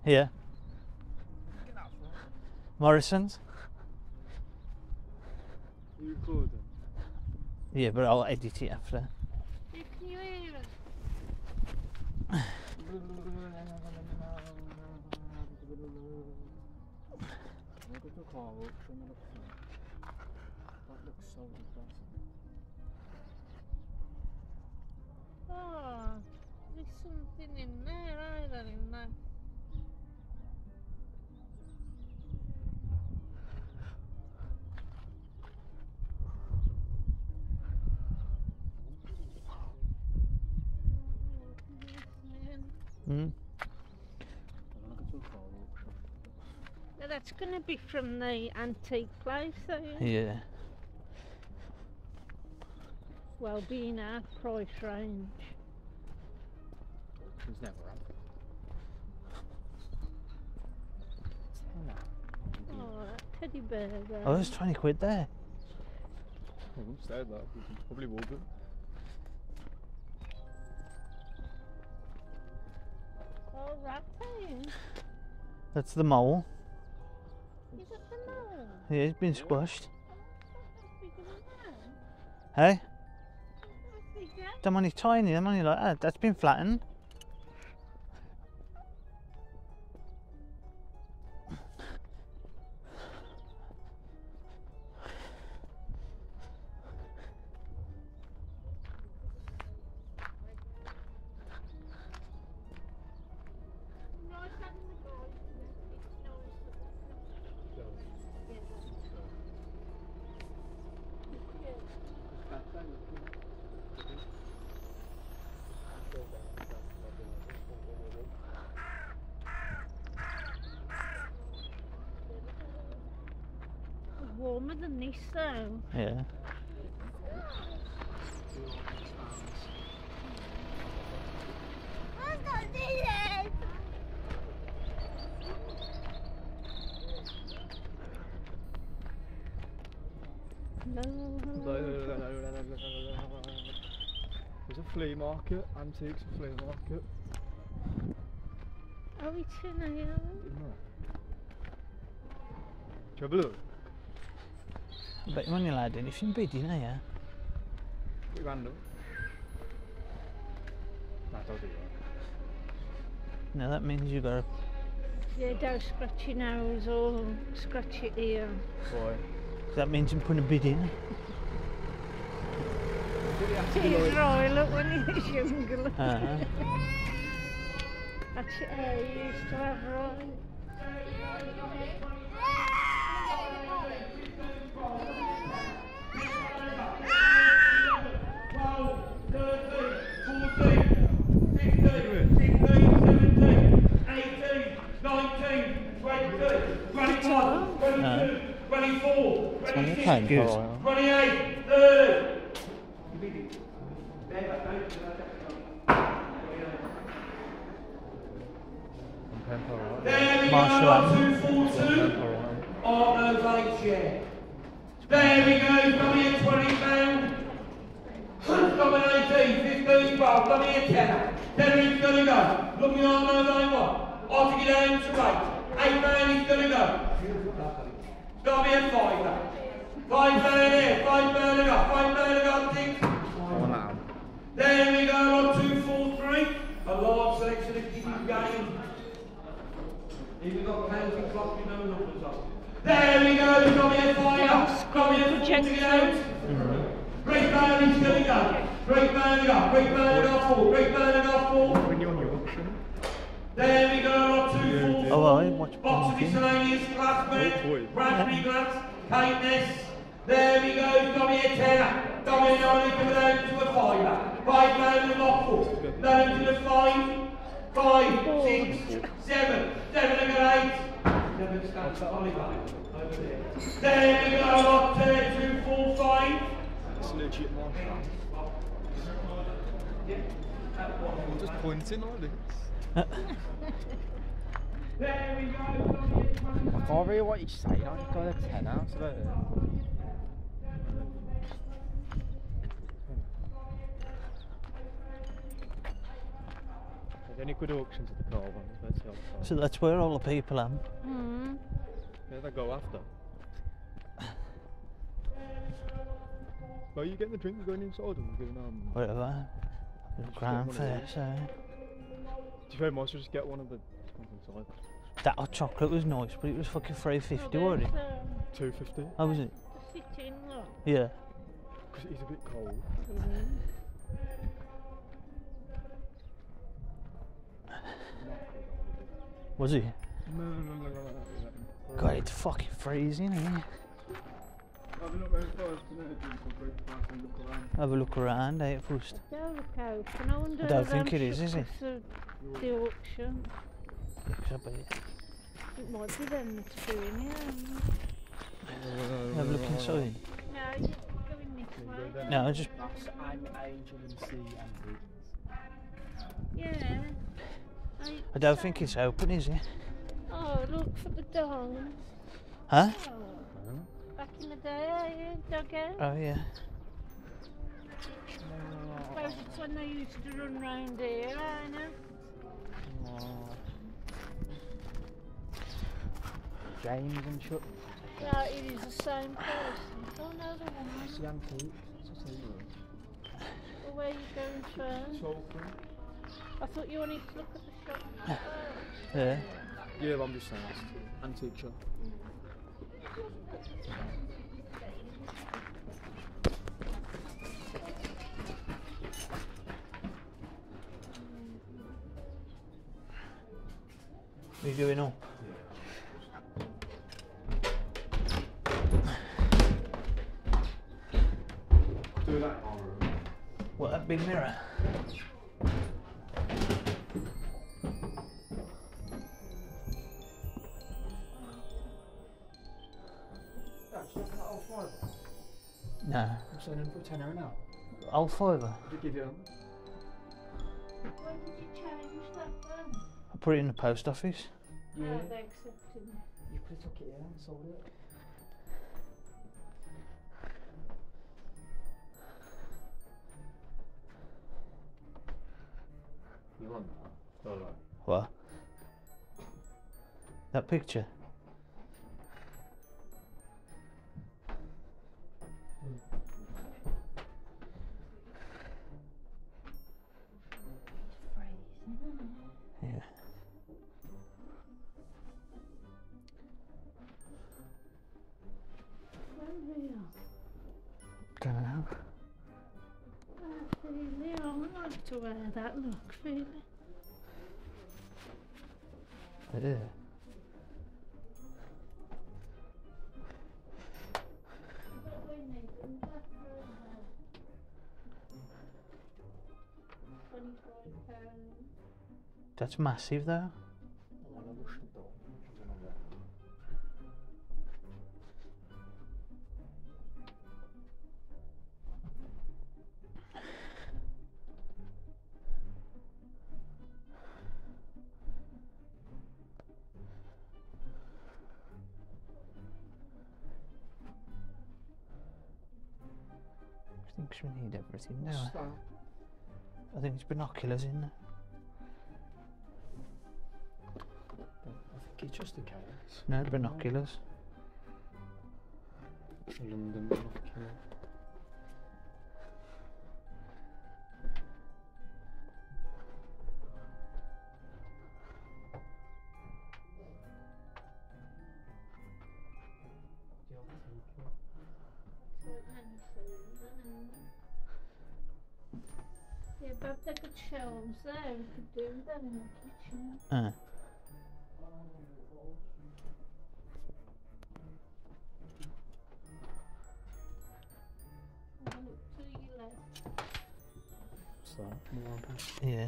Yeah. Morrison's. You recording? Yeah, but I'll edit it after. Yeah, can you hear us? Look at the car auction, that looks so depressing. Oh, there's something in there, I don't know. Mm. Look at the car auction. Now that's going to be from the antique place, though. Yeah. Well, being our price range. Auctions never have. Oh, that teddy bear there. Oh, there's 20 quid there. I wouldn't say that, you probably will be. Oh, that thing. That's the mole. Is it the mole? Yeah, it's been squashed. That's bigger than Hey? that. That's bigger. Them only tiny, them only like that. That's been flattened. Nice having the guys. It's warmer than this, though. Yeah. I got this. There's a flea market, antiques flea market. Oh, it's in here. Do you have a look? I bet you're only allowed anything bidding, are you? Pretty random. Nah, don't do that. No, that means you've got to. Yeah, don't scratch your nose or scratch your ear. Boy. That means you put a bid in. He's right, look when he was younger. Uh-huh. That's your hair you used to have, right? Good. 28, 30. There we Marshall go, Allen. 242. On those eight, yeah. There we go, come here, £20. Come in 18, 15, 12, come here, 10. 10 is going to go. Looking on those eight, what? I'll take it down to 8. £8 is going to go. Come here, 5. £5 here, £5 to go, £5 to go, 6. There we go, on 243. A large selection of kicking game. Even got penalty clock, you know numbers up. There we go, come here, fire. Come here, 40 out. Great man, he's going to go. Great man to go, great man to go forward, great man to go forward. When you're on your auction. There we go, on 244. Oh, I watch Box of Pumpkin. miscellaneous glass Oh, men, boy. raspberry glass, cakeness. There we go, come here, 10. Come here, only come down to a 5. £5 to go forward. Down to the 5. 5, 6, 7, 7 and 8. 7 stands for Oliver over there. There we go, up there, 2, 4, 5. It's legit Marshall. I'm just pointing like this. There we go, come here, 20. I can't read what you're saying, I just got a 10 out of it. Any good auctions at the car ones? Let's see outside. So that's where all the people are. Hmm. Yeah, they go after. Are you getting the drink? You're going inside and we're doing Whatever. Grand one of fair, these. so. Do you very much just get one of the ones inside? That hot chocolate was nice, but it was fucking $3.50, wasn't it? $2.50. How was it? The sitting look. Yeah. Because it is a bit cold. Was it? No. God, it's fucking freezing, isn't it? Have a look around first, you know, drink or breakfast and look around. Have a look around, eh, first. Don't look out. And I wonder I don't if think I'm it is shook it? because of the auction. Should be. It might be them that's doing it. Have a look inside. No, you're going this way. No, I just. That's Angel and C Antiques. Yeah. I don't think it's open, is it? Oh, look for the dogs. Huh? Oh. Back in the day, doggo. Oh, yeah. I suppose it's when they used to run round here, I know. James and Chuck. Yeah, it is the same person. Oh no, the woman. C Antiques. It's the same one. Well, where are you going first? Salford. I thought you wanted to look at the shop first. Yeah. Yeah, I'm just saying. It's antique shop. What are you doing up? Do that in our room. What, that big mirror? No. I'm selling them for £10 now. Old fiver. Did you give you them? When did you change that then? I put it in the post office. Yeah. They accepted me. You could have took it here and sold it. You want that? Alright. What? That picture? Yeah. Don't know. Really, I would like to wear that look, really. Yeah. That's massive though. I think we need everything now. I think it's binoculars in there. I think it's just a case. No, binoculars. London binocular. Yeah, but if they got shelves there, we could do that in the kitchen. Look to your left. What's that? More on past. Yeah.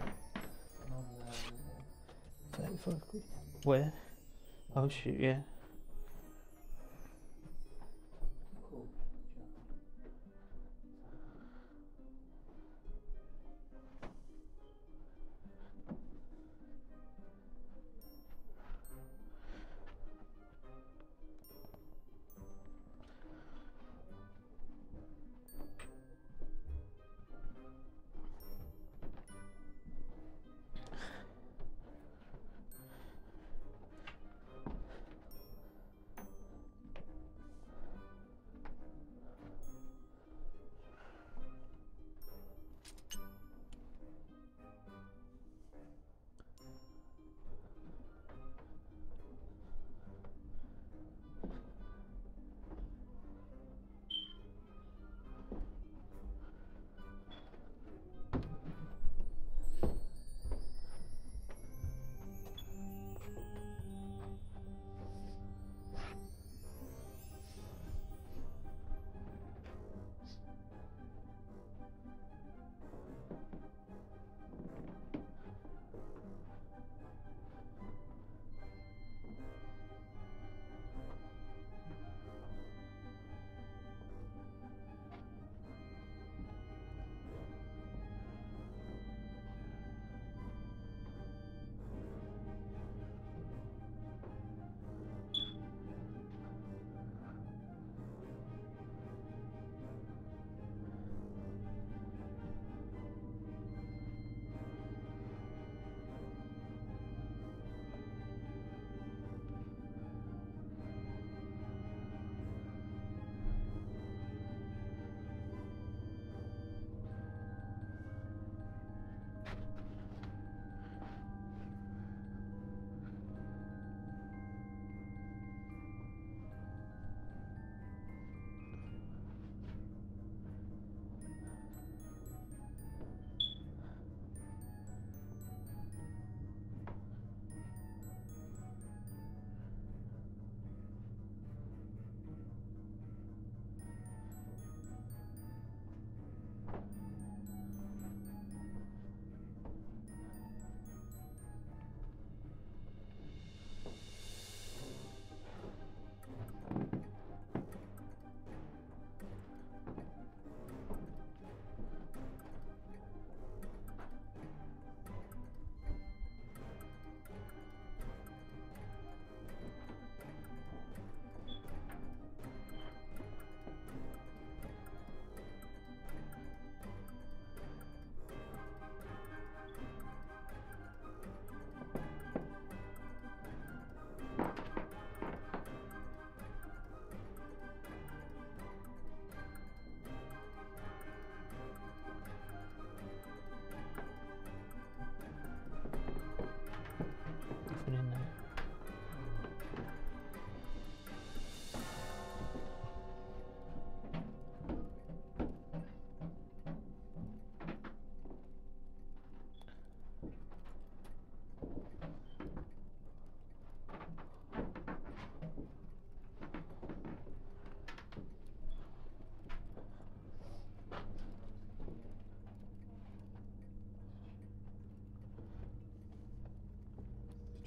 35 quid. Where? Oh shoot, yeah.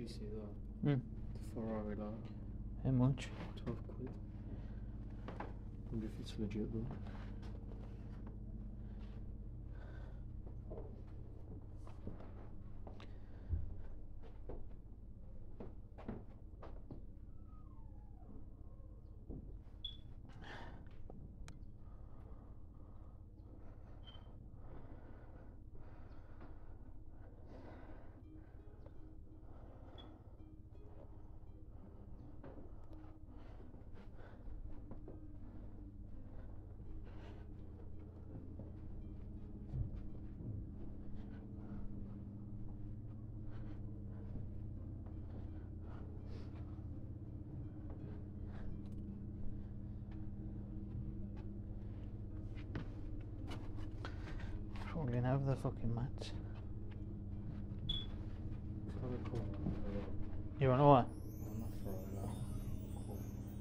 you see that? Hmm. The Ferrari light. How much? 12 quid. Wonder if it's legit though. Falling over the fucking mats. It's kind of cool. You wanna what? I'm not Ferrari light. Cool.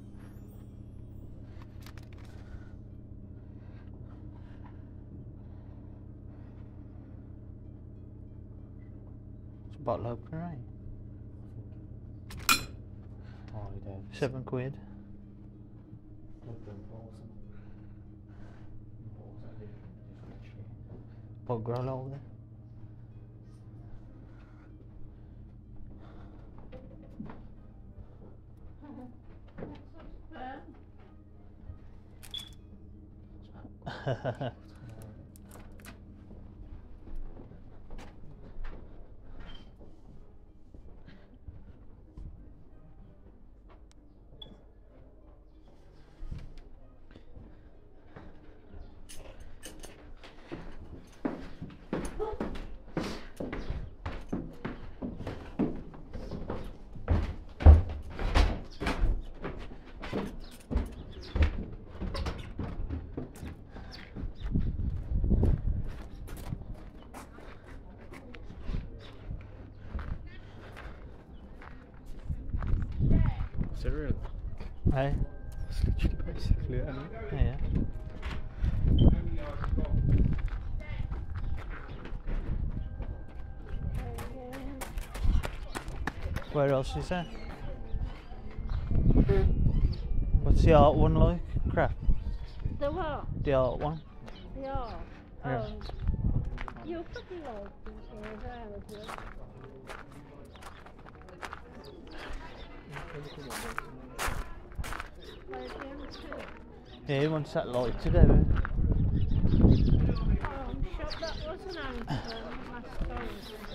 It's a bottle opener, right? Oh, yeah. £7. Bog roll over there. Is it real? Hey? It's literally basically it, isn't it? Yeah. Where else is there? What's the art one like? Crap. The what? The art one. Yeah. Yeah. You're fucking old here, would you? Like him too. Yeah, he wants that light to do it. Oh, I'm shocked that wasn't answered last time.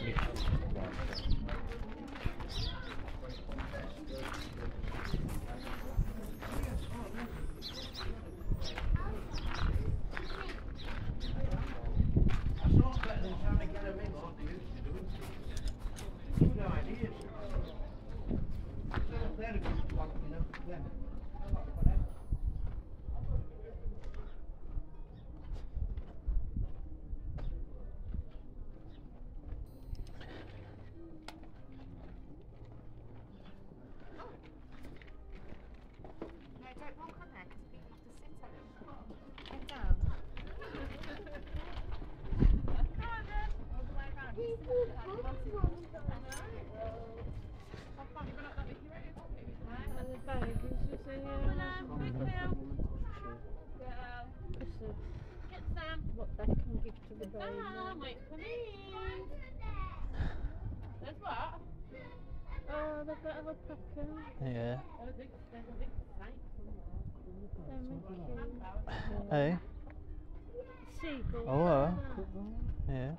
What they can give to the baby. Wait for me. There's what? Oh, they've got a alpaca. Yeah. There's a big snake somewhere. Hey? Seagull. Oh, yeah.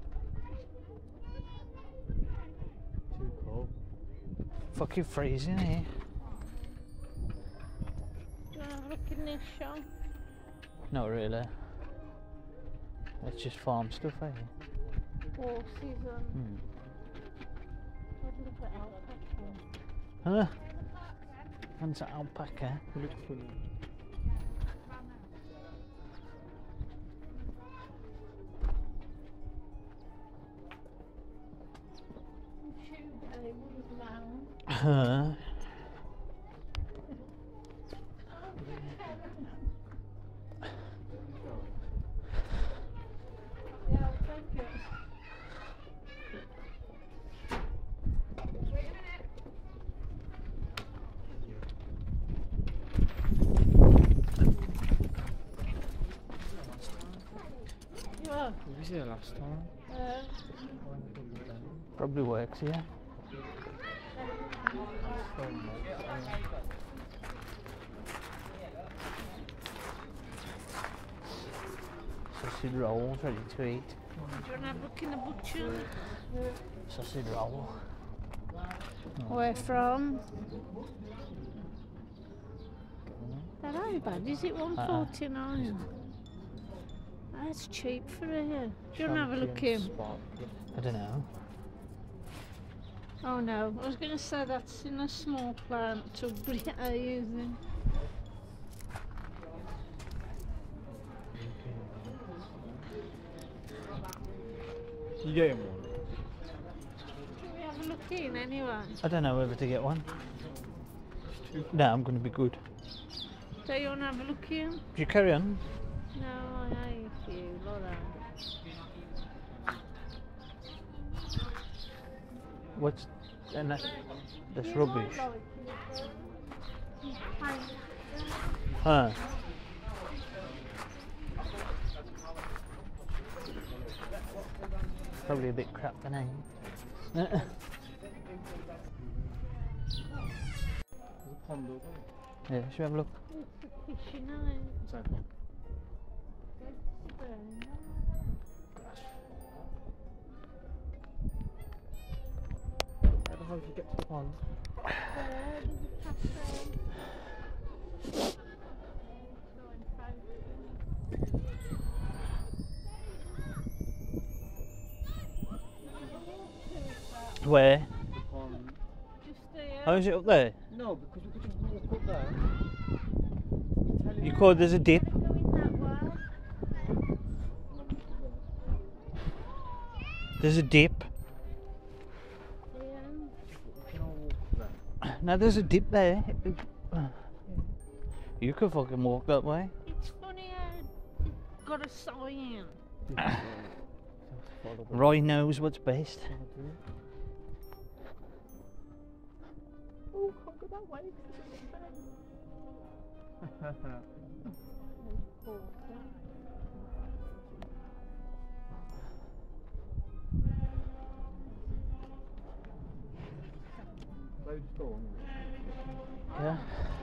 Too cold. Fucking freezing here. Do you want to have a look in this shop? Not really. It's just farm stuff, eh? Horses and... What do you look at alpaca? Huh? What's an alpaca? Look for them. Tuesday was long. Huh? Yeah, thank you. Wait a minute. Oh, We was here last time. Probably works here. Sausage rolls ready to eat. do you want to have a look in the butcher? Sausage roll. Where from? That ain't bad, is it? 149. That's cheap for here. Do you want to have a look in? I don't know. Oh no, I was going to say that's in a small plant to are using. You getting one? Should we have a look in anyway? I don't know whether to get one. No, I'm going to be good. Do you want to have a look in? You carry on. No, I hate you, Laura. What's and that's You rubbish. might like it. Huh? Probably a bit crap, then, eh? There's a pond over there. Yeah, should we have a look? It's a fishing eye. Is that one? How the hell did you get to the pond? Where? The pond. Just there. Oh, is it up there? No, because we could just walk up there. You called there's a dip. Going that way. There's a dip. We can all walk up there. No, there's a dip there. You could fucking walk that way. It's funny how it's got a sign. Roy knows what's best. Oh, can't go that way. Load of storm. Yeah.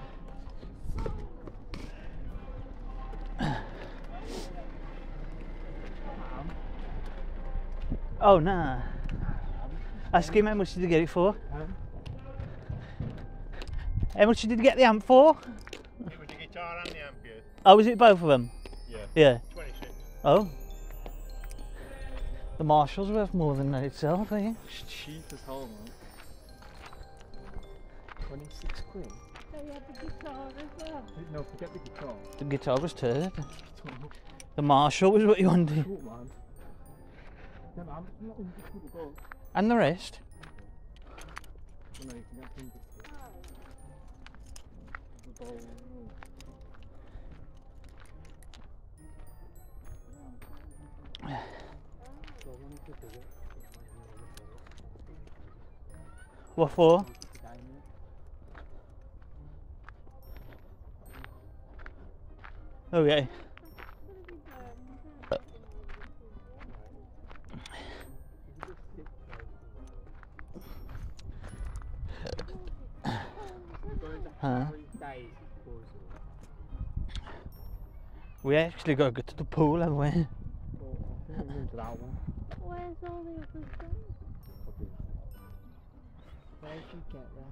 Oh nah. Ask him how much did you get it for? How much did you get the amp for? It was the guitar and the amp, yeah. Oh, was it both of them? Yeah. Yeah. 26. Oh. The Marshall's worth more than that itself, I think. It's cheap as hell, man. 26 quid? They have the guitar as well. No, forget the guitar. The guitar was turd. The Marshall was what you wanted. Short, man. Them amps are not 100 quid a go. And the rest. You know, you can get 100 quid. The bowl. What for? Oh yeah. Huh? We actually got to go to the pool, haven't we? Into that one. Where's all the other things? Where did you get that?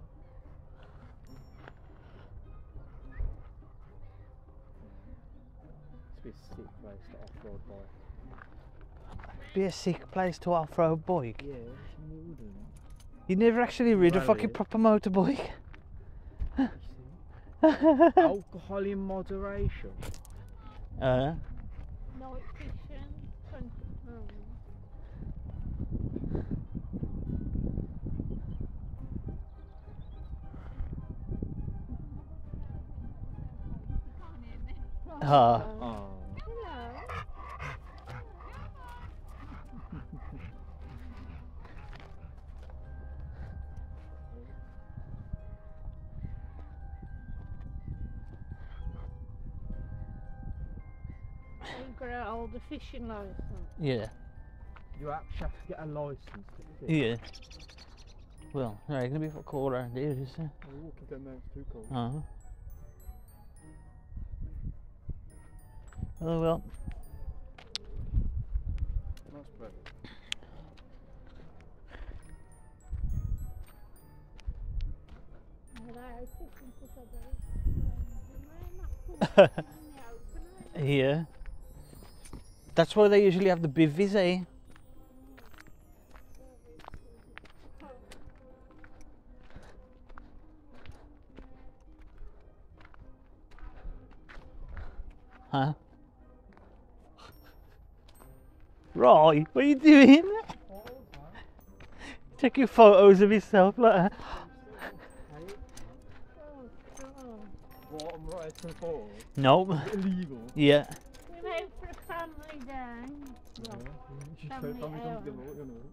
It's be a sick place to off-road bike. Be a sick place to off-road bike. Yeah, wouldn't it? You never actually rid a Well, fucking yeah. proper motorbike. Alcohol in moderation. Uh, No efficient. ah. Oh. Hello. You've got to hold a fishing licence. Yeah. You actually have to get a licence to fish. Yeah. Well, right, gonna be for cold around here, is it? We're walking down there, it's too cold. Uh-huh. Oh well. Nice bread. Yeah. That's why they usually have the bivvies, eh? Huh? Roy, what are you doing? Taking photos of yourself like that. What, I'm writing for? Nope. Illegal. Yeah. We're out for a family day. Yeah. She's so Family family comes out. together, you know.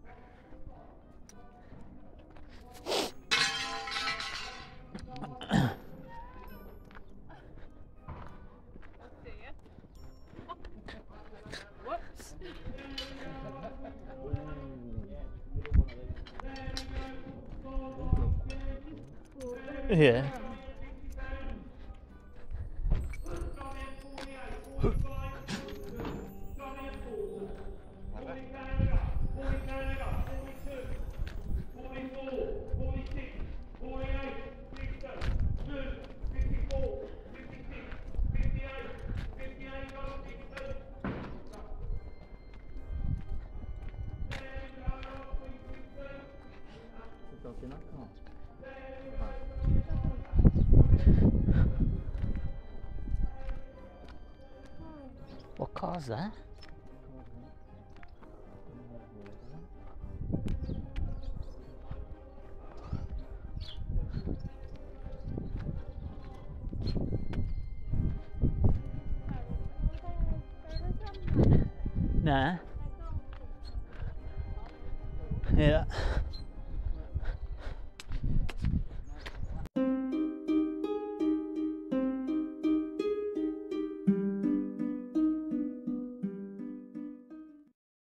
Whoops. Yeah. What car's that? Nah. Yeah.